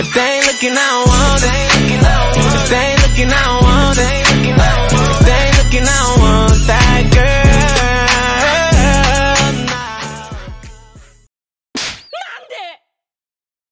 If they ain't looking, I don't want it. If they ain't looking, I don't